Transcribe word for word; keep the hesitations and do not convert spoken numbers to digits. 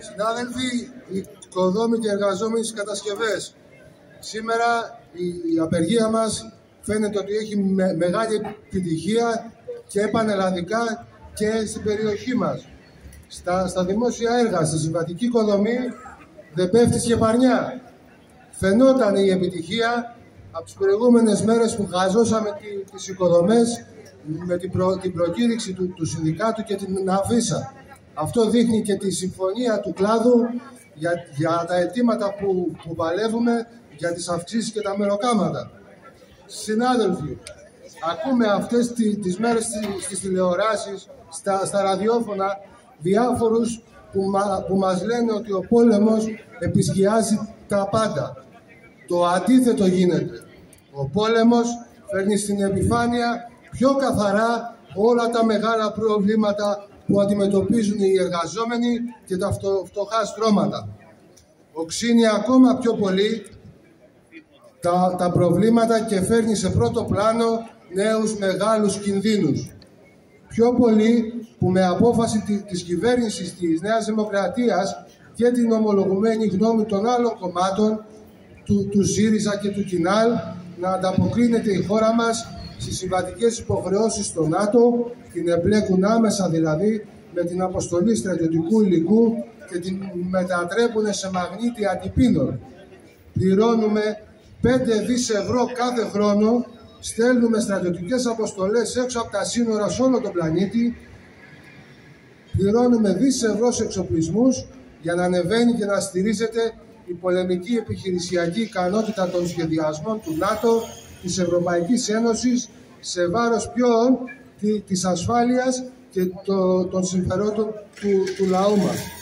Συνάδελφοι, οικοδόμοι και εργαζόμενοι στις κατασκευές, σήμερα η απεργία μας φαίνεται ότι έχει με, μεγάλη επιτυχία και πανελλαδικά και στην περιοχή μας. Στα, στα δημόσια έργα, στη συμβατική οικοδομή δεν πέφτει σκεπαρνιά. Φαινόταν η επιτυχία από τις προηγούμενες μέρες που χαζώσαμε τι, τις οικοδομές με την, προ, την προκήρυξη του, του συνδικάτου και την αφίσα. Αυτό δείχνει και τη συμφωνία του κλάδου για, για τα αιτήματα που, που παλεύουμε για τις αυξήσεις και τα μεροκάματα. Συνάδελφοι, ακούμε αυτές τις, τις μέρες στις τηλεοράσεις, στα, στα ραδιόφωνα, διάφορους που, μα, που μας λένε ότι ο πόλεμος επισκιάζει τα πάντα. Το αντίθετο γίνεται. Ο πόλεμος φέρνει στην επιφάνεια πιο καθαρά όλα τα μεγάλα προβλήματα που αντιμετωπίζουν οι εργαζόμενοι και τα φτωχά στρώματα. Οξύνει ακόμα πιο πολύ τα, τα προβλήματα και φέρνει σε πρώτο πλάνο νέους μεγάλους κινδύνους. Πιο πολύ που με απόφαση της κυβέρνησης της Νέας Δημοκρατίας και την ομολογουμένη γνώμη των άλλων κομμάτων του, του ΣΥΡΙΖΑ και του ΚΙΝΑΛ να ανταποκρίνεται η χώρα μας στις συμβατικές υποχρεώσεις στο ΝΑΤΟ, την εμπλέκουν άμεσα δηλαδή με την αποστολή στρατιωτικού υλικού και την μετατρέπουν σε μαγνήτη αντιπίνων. Πληρώνουμε πέντε δισεκατομμύρια ευρώ κάθε χρόνο, στέλνουμε στρατιωτικές αποστολές έξω από τα σύνορα σε όλο τον πλανήτη, πληρώνουμε δισεκατομμύρια ευρώ σε εξοπλισμούς για να ανεβαίνει και να στηρίζεται η πολεμική επιχειρησιακή ικανότητα των σχεδιασμών του ΝΑΤΟ, της Ευρωπαϊκής Ένωσης, σε βάρος ποιον της ασφάλειας και των συμφερόντων του, του λαού μας.